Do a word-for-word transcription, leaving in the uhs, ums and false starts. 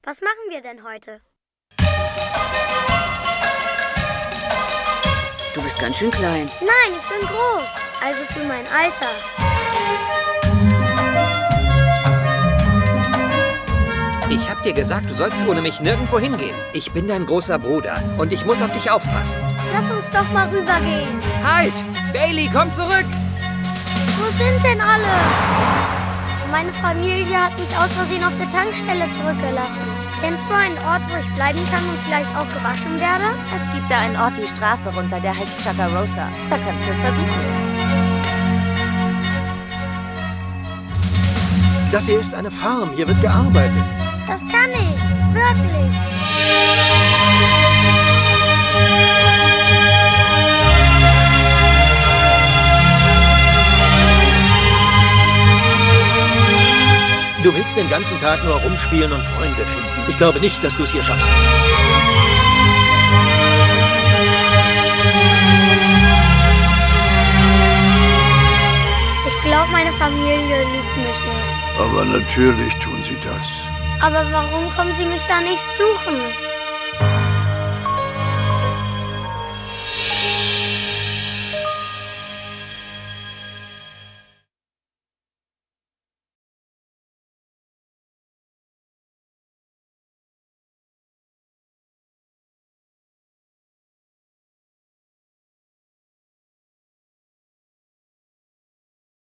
Was machen wir denn heute? Du bist ganz schön klein. Nein, ich bin groß. Also für mein Alter. Ich hab dir gesagt, du sollst ohne mich nirgendwo hingehen. Ich bin dein großer Bruder und ich muss auf dich aufpassen. Lass uns doch mal rübergehen. Halt! Bailey, komm zurück! Wo sind denn alle? Meine Familie hat mich aus Versehen auf der Tankstelle zurückgelassen. Kennst du einen Ort, wo ich bleiben kann und vielleicht auch gewaschen werde? Es gibt da einen Ort die Straße runter, der heißt Chagarosa. Da kannst du es versuchen. Das hier ist eine Farm. Hier wird gearbeitet. Das kann ich. Wirklich. Du willst den ganzen Tag nur rumspielen und Freunde finden. Ich glaube nicht, dass du es hier schaffst. Ich glaube, meine Familie liebt mich nicht. Aber natürlich tun sie das. Aber warum kommen sie mich da nicht suchen?